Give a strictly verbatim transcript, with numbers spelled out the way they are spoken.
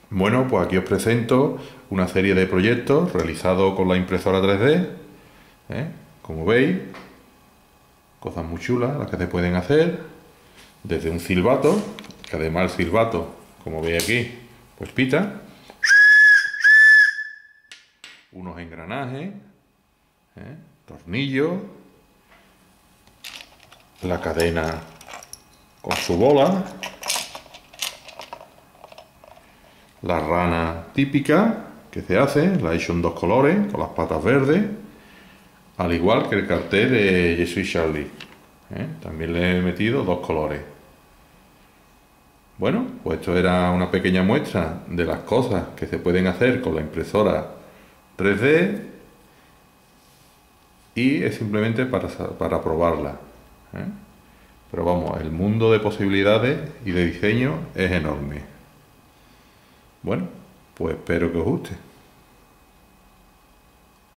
Bueno, pues aquí os presento una serie de proyectos realizados con la impresora tres D, ¿eh? Como veis, cosas muy chulas las que se pueden hacer, desde un silbato, que además el silbato, como veis aquí, pues pita, unos engranajes, ¿eh? Tornillos, la cadena con su bola, la rana típica que se hace, la he hecho en dos colores, con las patas verdes, al igual que el cartel de Yo soy Charlie, ¿eh? También le he metido dos colores. Bueno, pues esto era una pequeña muestra de las cosas que se pueden hacer con la impresora tres D y es simplemente para, para probarla, ¿eh? Pero vamos, el mundo de posibilidades y de diseño es enorme. Bueno, pues espero que os guste.